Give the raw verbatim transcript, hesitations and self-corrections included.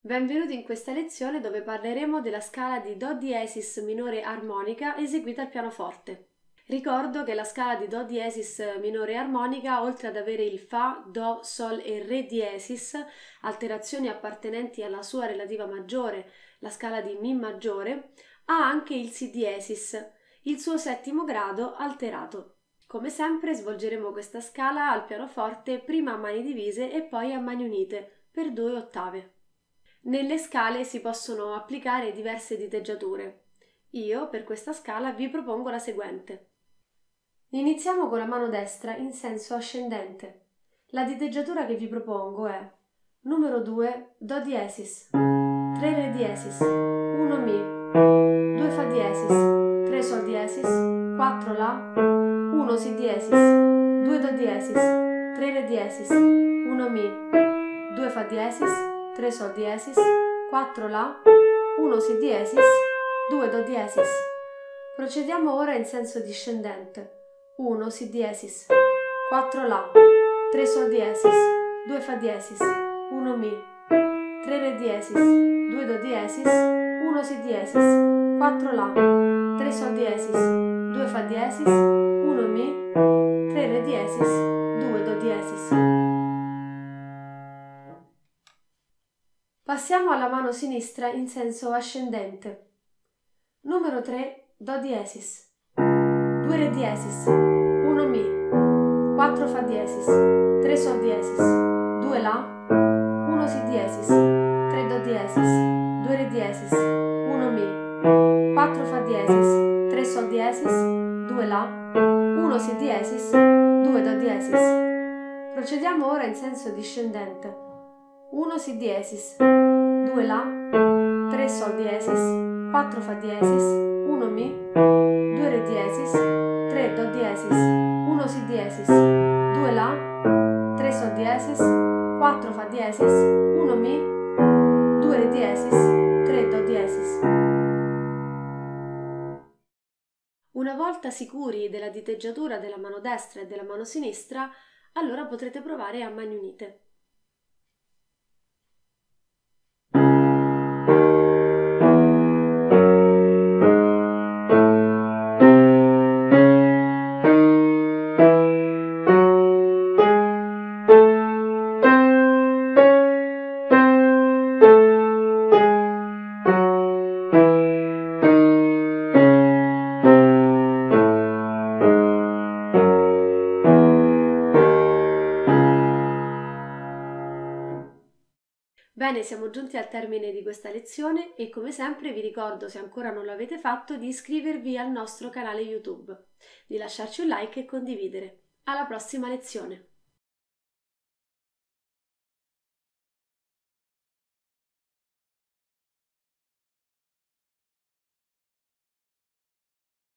Benvenuti in questa lezione dove parleremo della scala di Do diesis minore armonica eseguita al pianoforte. Ricordo che la scala di Do diesis minore armonica, oltre ad avere il Fa, Do, Sol e Re diesis, alterazioni appartenenti alla sua relativa maggiore, la scala di Mi maggiore, ha anche il Si diesis, il suo settimo grado alterato. Come sempre svolgeremo questa scala al pianoforte prima a mani divise e poi a mani unite, per due ottave. Nelle scale si possono applicare diverse diteggiature. Io, per questa scala, vi propongo la seguente. Iniziamo con la mano destra in senso ascendente. La diteggiatura che vi propongo è numero due Do diesis, tre Re diesis, uno Mi, due Fa diesis, tre Sol diesis, quattro La, uno Si diesis, due Do diesis, tre Re diesis, uno Mi, due Fa diesis, tre Sol diesis, quattro La, uno Si diesis, due Do diesis. Procediamo ora in senso discendente. uno Si diesis, quattro La, tre Sol diesis, due Fa diesis, uno Mi, tre Re diesis, due Do diesis, uno Si diesis, quattro La, tre Sol diesis, due Fa diesis, uno Mi, tre Re diesis, due Do diesis. Passiamo alla mano sinistra in senso ascendente. Numero tre Do diesis, due Re diesis, uno Mi, quattro Fa diesis, tre Sol diesis, due La, uno Si diesis, tre Do diesis, due Re diesis, uno Mi, quattro Fa diesis, tre Sol diesis, due La, uno Si diesis, due Do diesis. Procediamo ora in senso discendente. uno Si diesis, due La, tre Sol diesis, quattro Fa diesis, uno Mi, due Re diesis, tre Do diesis, uno Si diesis, due La, tre Sol diesis, quattro Fa diesis, uno Mi, due Re diesis, tre Do diesis. Una volta sicuri della diteggiatura della mano destra e della mano sinistra, allora potrete provare a mani unite. Bene, siamo giunti al termine di questa lezione e come sempre vi ricordo, se ancora non l'avete fatto, di iscrivervi al nostro canale YouTube, di lasciarci un like e condividere. Alla prossima lezione!